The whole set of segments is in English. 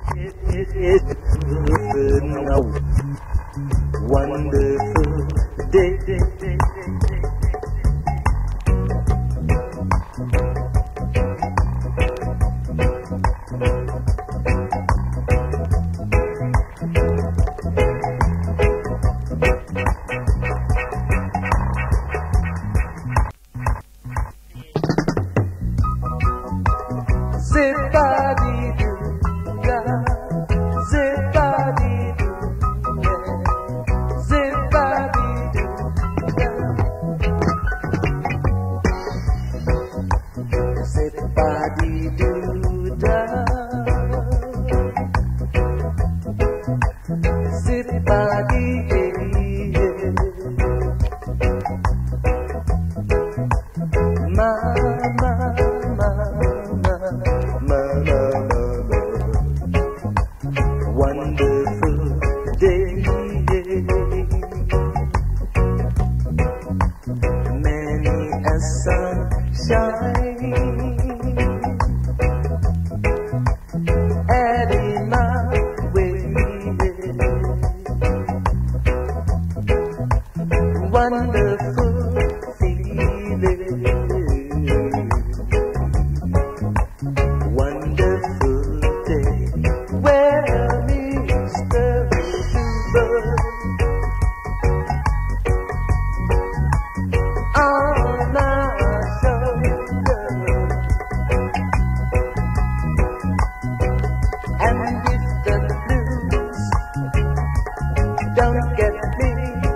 Wonderful day. Zip-a-Dee-Doo-Dah, Zip-a-Dee-Doo-Dah, Zip-a-Dee-Doo-Dah, Zip-a-Dee-Doo-Dah, wonderful day. Many a sunshine adding my way. Wonderful feeling. Wonderful day. Well, Mr. Wikidub on my shoulder, and if the blues don't get me,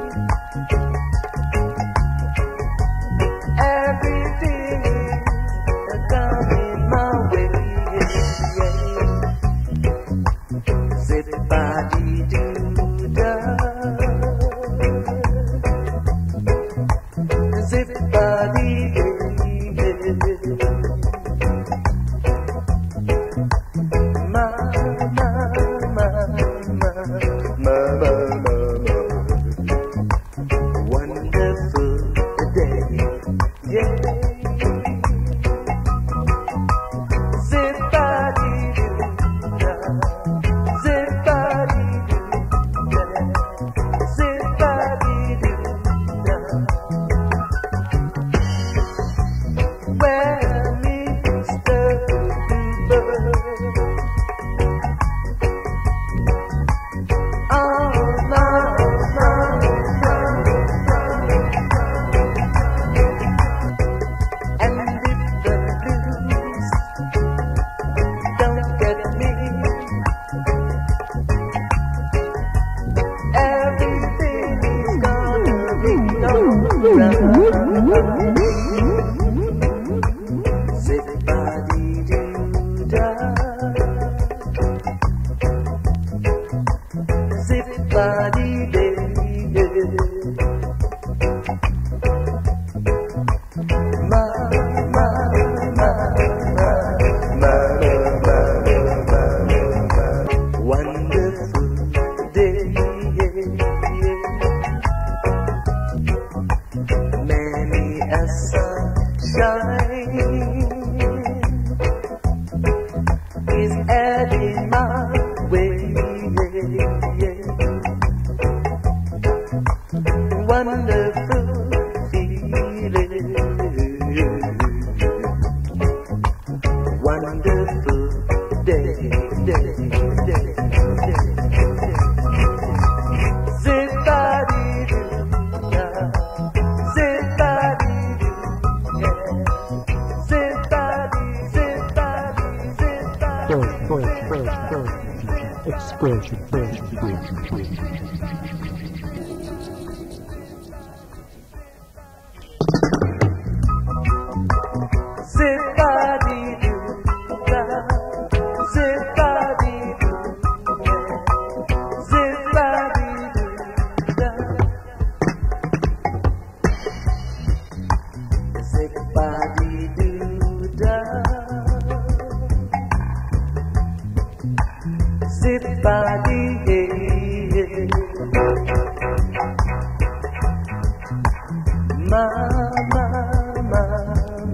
everything is coming my way. Zip-a-Dee-Doo-Dah, Zip-a-Dee-Doo-Dah, wonderful day, yeah. Zip-a-Dee-Doo-Dah, Zip-a-Dee-Doo-Dah, Zip-a-Dee-Doo-Dah. Well, Mr. Wikidub on my and if the blues don't get me, everything is gonna be alright. Zip-a-Dee-Doo-Dah, Zip-a-Dee-Doo-Dah, wonderful day. Many a sunshine is adding my way. Wonderful feeling. Wonderful day. Zip-a-Dee-Doo-Dah, Zip-a-Dee-Doo-Dah, Zip-a-Dee-Doo-Dah. Expression. Zip-a-Dee-Doo-Dah, Zip-a-Dee-Doo-Dah, Zip-a-Dee-Doo-Dah, Zip-a-Dee-Doo-Dah, Zip-a-Dee-Doo-Dah,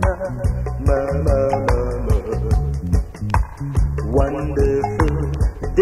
wonderful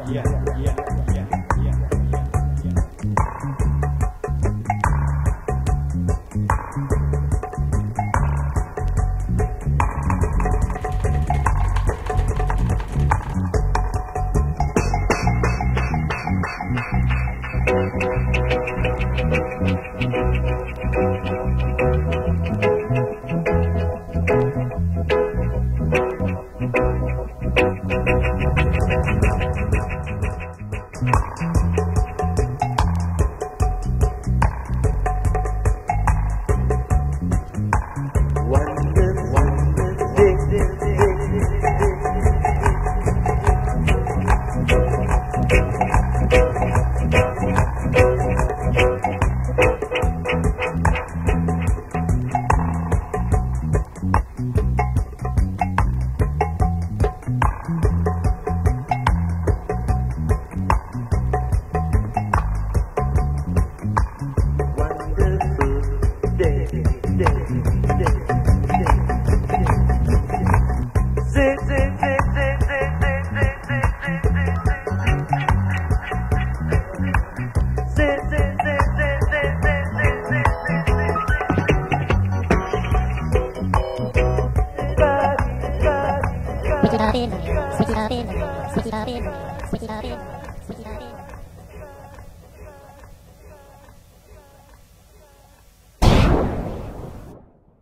Switch it up in, switch it up in, switch it up in, switch it up in, switch it up in.